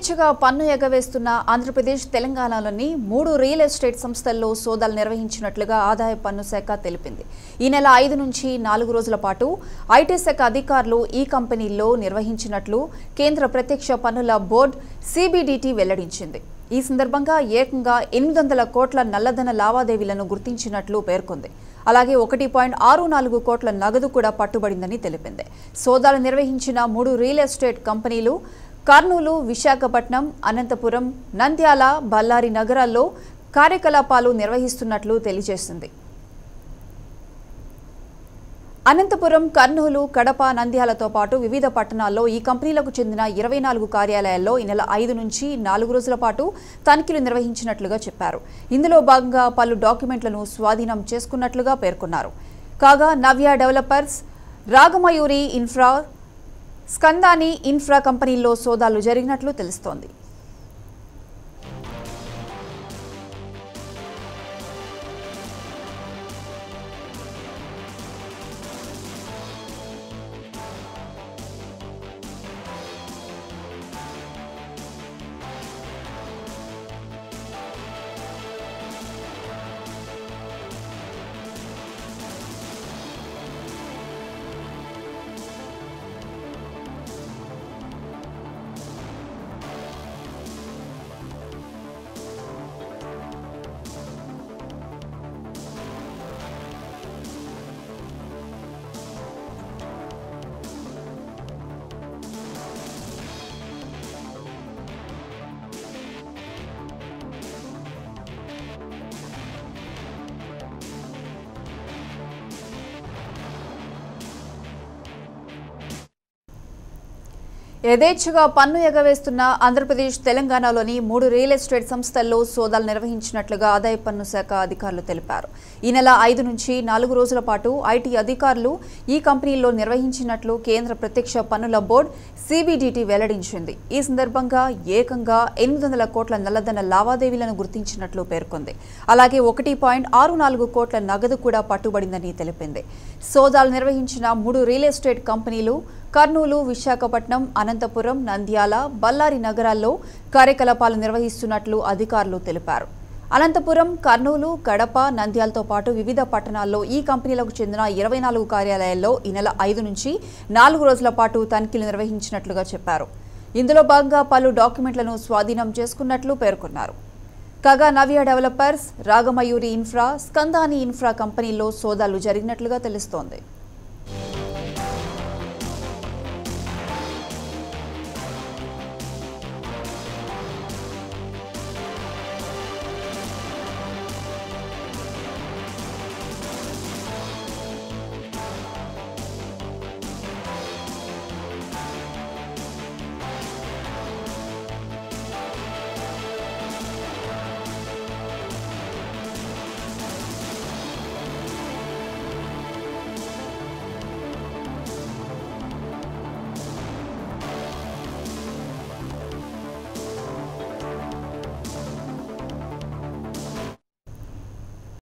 యథేచ్ఛగా పన్ను ఎగవేస్తున్న ఆంధ్రప్రదేశ్ తెలంగాణలోని 3 రియల్ ఎస్టేట్ సంస్థల్లో సోదాలు నిర్వహించినట్లుగా ఆదాయ పన్ను శాఖ తెలిపింది. ఈ నెల 5 నుంచి 4 రోజుల పాటు ఐటీ శాఖ అధికారులు ఈ కంపెనీల్లో నిర్వహించినట్లు కేంద్ర ప్రత్యక్ష పన్నుల బోర్డు సిబిడిటి వెల్లడించింది. ఈ సందర్భంగా ఏకంగా 800 కోట్ల నల్లధన లావాదేవీలను గుర్తించినట్లు పేర్కొంది. అలాగే 1.64 కోట్ల నగదు కూడా పట్టుబడిందని తెలిపింది. సోదాలు నిర్వహించిన 3 రియల్ ఎస్టేట్ కంపెనీలు కర్నూలు, విశాఖపట్నం, అనంతపురం, నంద్యాల, బళ్ళారి నగరాల్లో కార్యకలాపాలు నిర్వహిస్తున్నట్లు తెలియజేసింది. అనంతపురం, కర్నూలు, కడప, నంద్యాలతో పాటు వివిధ పట్టణాల్లో ఈ కంపెనీలకు చెందిన 24 కార్యాలయాల్లో ఈ నెల 5 నుంచి 4 రోజుల పాటు తనిఖీలు నిర్వహించినట్లుగా చెప్పారు. ఇందులో భాగంగా పలు డాక్యుమెంట్లను స్వాధీనం చేసుకున్నట్లుగా పేర్కొన్నారు. కాగా Navya developers, Ragamayuri infra, Skandani infra కంపెనీల్లో సోదాలు జరిగినట్లు తెలుస్తోంది. యథేచ్ఛగా పన్ను ఎగవేస్తున్న ఆంధ్రప్రదేశ్ తెలంగాణలోని 3 రియల్ ఎస్టేట్ సంస్థల్లో సోదాలు నిర్వహించినట్లుగా ఆదాయ పన్ను శాఖ అధికారులు తెలిపారు. ఈ నెల 5 నుంచి 4 రోజుల పాటు ఐటీ అధికారులు ఈ కంపెనీల్లో నిర్వహించినట్లు కేంద్ర ప్రత్యక్ష పన్నుల బోర్డు సిబిడిటి వెల్లడించింది. ఈ సందర్భంగా ఏకంగా 800 కోట్ల నల్లధన లావాదేవీలను గుర్తించినట్లు పేర్కొంది. అలాగే 1.64 కోట్ల నగదు కూడా పట్టుబడిందని తెలిపింది. సోదాలు నిర్వహించిన 3 రియల్ ఎస్టేట్ కంపెనీలు కర్నూలు, విశాఖపట్నం, అనంతపురం, నంద్యాల, బళ్ళారి నగరాల్లో కార్యకలాపాలు నిర్వహిస్తున్నట్లు అధికారులు తెలిపారు. అనంతపురం, కర్నూలు, కడప, నంద్యాలతో పాటు వివిధ పట్టణాల్లో ఈ కంపెనీలకు చెందిన 24 కార్యాలయాల్లో ఈ నెల 5 నుంచి 4 రోజుల పాటు తనిఖీలు నిర్వహించినట్లుగా చెప్పారు. ఇందులో భాగంగా పలు డాక్యుమెంట్లను స్వాధీనం చేసుకున్నట్లు పేర్కొన్నారు. కాగా Navya developers, Ragamayuri infra, Skandani infra కంపెనీల్లో సోదాలు జరిగినట్లుగా తెలుస్తోంది.